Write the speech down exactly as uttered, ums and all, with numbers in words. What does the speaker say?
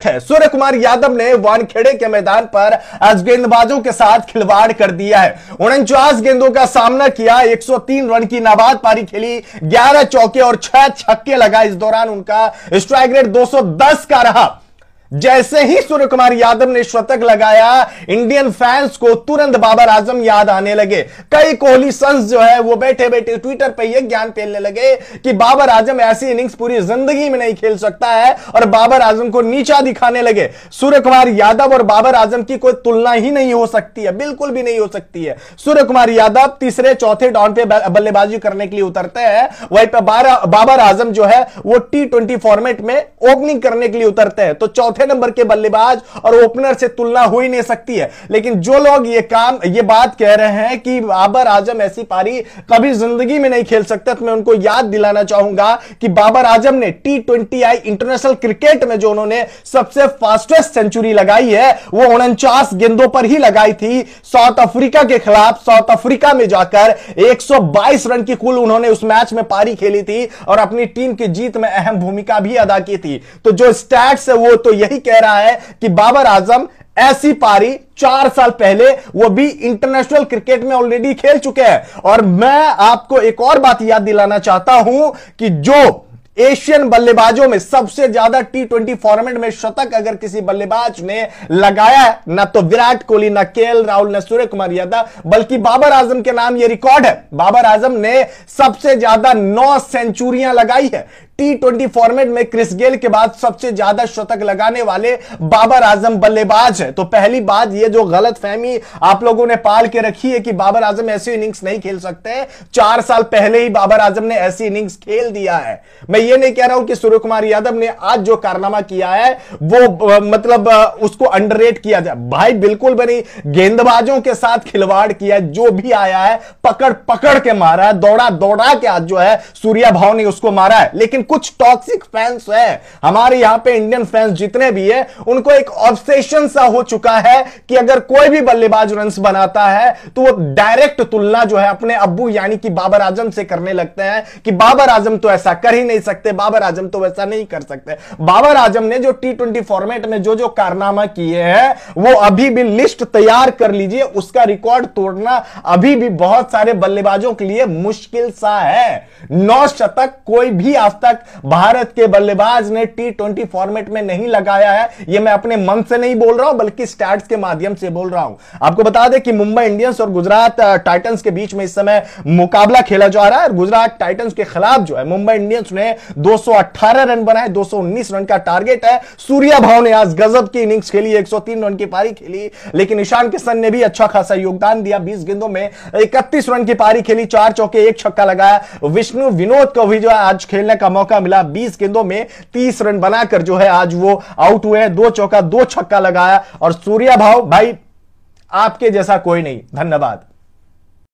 सूर्य कुमार यादव ने वानखेड़े के मैदान पर आज गेंदबाजों के साथ खिलवाड़ कर दिया है। उनचास गेंदों का सामना किया, एक सौ तीन रन की नाबाद पारी खेली, ग्यारह चौके और छह छक्के लगाए। इस दौरान उनका स्ट्राइक रेट दो सौ दस का रहा। जैसे ही सूर्य कुमार यादव ने शतक लगाया, इंडियन फैंस को तुरंत बाबर आजम याद आने लगे। कई कोहली सन्स जो है वो बैठे बैठे ट्विटर पे ये ज्ञान फैलने लगे कि बाबर आजम ऐसी इनिंग्स पूरी जिंदगी में नहीं खेल सकता है और बाबर आजम को नीचा दिखाने लगे। सूर्य कुमार यादव और बाबर आजम की कोई तुलना ही नहीं हो सकती है, बिल्कुल भी नहीं हो सकती है। सूर्य कुमार यादव तीसरे चौथे डाउन पे बल्लेबाजी करने के लिए उतरते हैं, वहीं पे बाबर आजम जो है वो टी ट्वेंटी फॉर्मेट में ओपनिंग करने के लिए उतरते हैं। तो चौथे नंबर के बल्लेबाज और ओपनर से तुलना हो ही नहीं सकती है। लेकिन जो लोग ये काम ये बात कह रहे हैं कि बाबर आजम ऐसी पारी कभी जिंदगी में नहीं खेल सकते, तो मैं उनको याद दिलाना चाहूंगा कि बाबर आजम ने T twenty I international cricket में जो उन्होंने सबसे फास्टेस्ट सेंचुरी लगाई है वो उनचास गेंदों पर ही लगाई थी। साउथ अफ्रीका के खिलाफ साउथ अफ्रीका में जाकर एक सौ बाईस रन की कुल उन्होंने उस मैच में पारी खेली थी और अपनी टीम की जीत में अहम भूमिका भी अदा की थी। तो जो स्टैट्स है वो तो यही कह रहा है कि बाबर आजम ऐसी पारी चार साल पहले वो भी इंटरनेशनल क्रिकेट में ऑलरेडी खेल चुके हैं। और मैं आपको एक और बात याद दिलाना चाहता हूं कि जो एशियन बल्लेबाजों में सबसे ज्यादा टी ट्वेंटी फॉर्मेट में शतक अगर किसी बल्लेबाज ने लगाया है, ना तो विराट कोहली, ना केएल राहुल, ना सूर्य कुमार यादव, बल्कि बाबर आजम के नाम यह रिकॉर्ड है। बाबर आजम ने सबसे ज्यादा नौ सेंचुरियां लगाई है। टी ट्वेंटी फॉर्मेट में क्रिस गेल के बाद सबसे ज्यादा शतक लगाने वाले बाबर आजम बल्लेबाज है। तो पहली बात, ये जो गलत फहमी आप लोगों ने पाल के रखी है कि बाबर आजम ऐसी इनिंग्स नहीं खेल सकते, चार साल पहले ही बाबर आजम ने ऐसी इनिंग्स खेल दिया है। मैं ये नहीं कह रहा हूं कि सूर्य कुमार यादव ने आज जो कारनामा किया है वो मतलब उसको अंडररेट किया जाए, भाई बिल्कुल भी नहीं। गेंदबाजों के साथ खिलवाड़ किया, जो भी आया है पकड़ पकड़ के मारा है, दौड़ा दौड़ा के आज जो है सूर्या भाव ने उसको मारा है। लेकिन कुछ टॉक्सिक फैंस है हमारे यहां पे, इंडियन फैंस जितने भी है, उनको एक ऑब्सेशन सा हो चुका है कि अगर कोई भी बल्लेबाज रन्स बनाता है तो वो डायरेक्ट तुलना जो है अपने अब्बू यानी कि बाबर आजम से करने लगते हैं कि बाबर आजम तो ऐसा कर ही नहीं सकते, बाबर आजम तो वैसा नहीं कर सकते। बाबर आजम ने जो टी ट्वेंटी फॉर्मेट में जो जो कारनामा किए हैं वो अभी भी लिस्ट तैयार कर लीजिए, उसका रिकॉर्ड तोड़ना अभी भी बहुत सारे बल्लेबाजों के लिए मुश्किल सा है। नौ शतक कोई भी आज तक भारत के बल्लेबाज ने टी ट्वेंटी फॉर्मेट में नहीं लगाया है। यह मैं अपने मन से नहीं बोल रहा हूं बल्कि स्टैट्स के माध्यम से बोल रहा हूं। आपको बता दें कि मुंबई इंडियंस और गुजरात टाइटंस के बीच में इस समय मुकाबला खेला जा रहा है। गुजरात टाइटंस के खिलाफ जो है मुंबई इंडियंस ने दो सौ अठारह रन बनाए, दो सौ उन्नीस रन का टारगेट है। सूर्या भाव ने आज गजब की इनिंग्स खेली, एक सौ तीन रन की पारी खेली, लेकिन ईशान किशन ने भी अच्छा खासा योगदान दिया। बीस गेंदों में इकतीस रन की पारी खेली, चार चौके एक छक्का लगाया। विष्णु विनोद को भी जो है आज खेलने का मौका मिला, बीस गेंदों में तीस रन बनाकर जो है आज वो आउट हुए, दो चौका दो छक्का लगाया। और सूर्या भाव भाई आपके जैसा कोई नहीं। धन्यवाद।